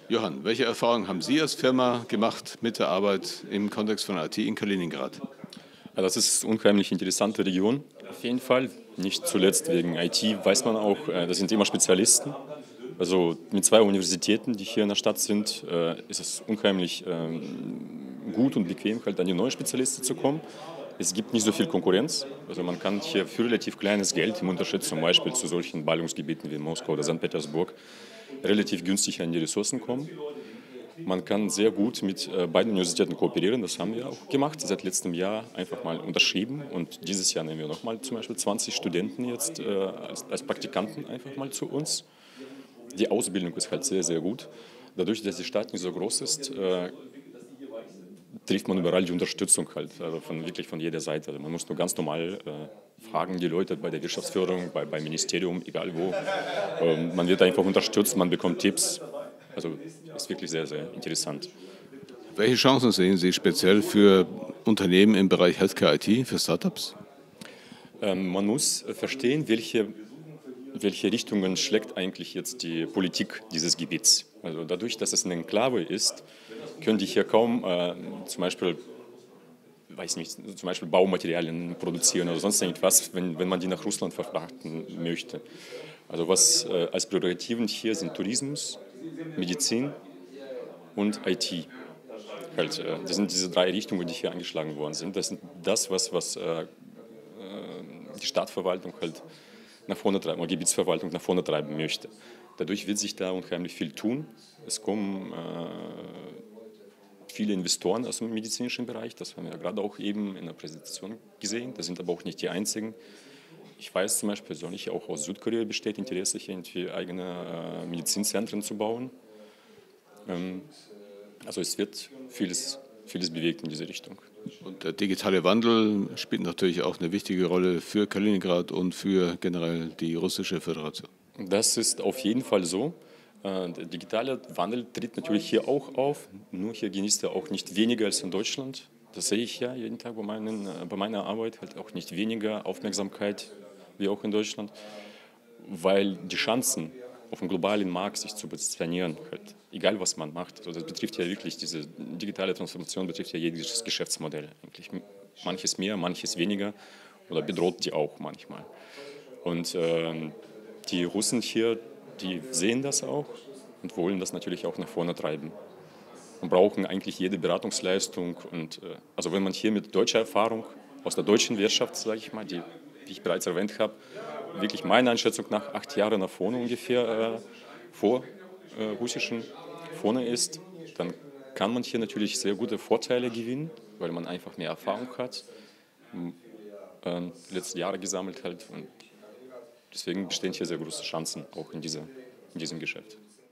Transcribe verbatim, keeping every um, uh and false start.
Johann, welche Erfahrungen haben Sie als Firma gemacht mit der Arbeit im Kontext von I T in Kaliningrad? Ja, das ist eine unheimlich interessante Region, auf jeden Fall. Nicht zuletzt wegen I T weiß man auch, äh, das sind immer Spezialisten. Also mit zwei Universitäten, die hier in der Stadt sind, äh, ist es unheimlich ähm, gut und bequem, halt an die neuen Spezialisten zu kommen. Es gibt nicht so viel Konkurrenz. Also man kann hier für relativ kleines Geld, im Unterschied zum Beispiel zu solchen Ballungsgebieten wie Moskau oder Sankt Petersburg, relativ günstig an die Ressourcen kommen. Man kann sehr gut mit äh, beiden Universitäten kooperieren, das haben wir auch gemacht, seit letztem Jahr einfach mal unterschrieben und dieses Jahr nehmen wir nochmal zum Beispiel zwanzig Studenten jetzt äh, als, als Praktikanten einfach mal zu uns. Die Ausbildung ist halt sehr, sehr gut. Dadurch, dass die Stadt nicht so groß ist, äh, trifft man überall die Unterstützung halt, also von, wirklich von jeder Seite. Also man muss nur ganz normal äh, fragen, die Leute bei der Wirtschaftsförderung, bei, beim Ministerium, egal wo. Ähm, man wird einfach unterstützt, man bekommt Tipps. Also ist wirklich sehr, sehr interessant. Welche Chancen sehen Sie speziell für Unternehmen im Bereich Healthcare I T, für Startups? Ähm, man muss verstehen, welche, welche Richtungen schlägt eigentlich jetzt die Politik dieses Gebiets. Also dadurch, dass es eine Enklave ist, können die hier kaum äh, zum Beispiel, weiß nicht, zum Beispiel Baumaterialien produzieren oder sonst irgendwas, wenn, wenn man die nach Russland verfrachten möchte. Also was äh, als Prärogativen hier sind Tourismus, Medizin und I T. Halt, äh, das sind diese drei Richtungen, die hier angeschlagen worden sind. Das ist das, was, was äh, die Stadtverwaltung halt nach vorne treiben, oder Gebietsverwaltung nach vorne treiben möchte. Dadurch wird sich da unheimlich viel tun. Es kommen äh, viele Investoren aus dem medizinischen Bereich, das haben wir gerade auch eben in der Präsentation gesehen. Das sind aber auch nicht die einzigen. Ich weiß zum Beispiel persönlich, auch aus Südkorea besteht Interesse, hier irgendwie eigene äh, Medizinzentren zu bauen. Ähm, also es wird vieles, vieles bewegt in diese Richtung. Und der digitale Wandel spielt natürlich auch eine wichtige Rolle für Kaliningrad und für generell die Russische Föderation. Das ist auf jeden Fall so. Der digitale Wandel tritt natürlich hier auch auf, nur hier genießt er auch nicht weniger als in Deutschland. Das sehe ich ja jeden Tag bei, meinen, bei meiner Arbeit, halt auch nicht weniger Aufmerksamkeit wie auch in Deutschland, weil die Chancen auf dem globalen Markt sich zu positionieren, halt, egal was man macht. Also das betrifft ja wirklich, diese digitale Transformation betrifft ja jedes Geschäftsmodell. Eigentlich manches mehr, manches weniger oder bedroht die auch manchmal. Und äh, die Russen hier, die sehen das auch und wollen das natürlich auch nach vorne treiben und brauchen eigentlich jede Beratungsleistung. Und, äh, also wenn man hier mit deutscher Erfahrung aus der deutschen Wirtschaft, sage ich mal, die, wie ich bereits erwähnt habe, wirklich meiner Einschätzung nach acht Jahre nach vorne ungefähr äh, vor äh, russischen vorne ist, dann kann man hier natürlich sehr gute Vorteile gewinnen, weil man einfach mehr Erfahrung hat, äh, letzte Jahre gesammelt hat und deswegen bestehen hier sehr große Chancen auch in, dieser, in diesem Geschäft.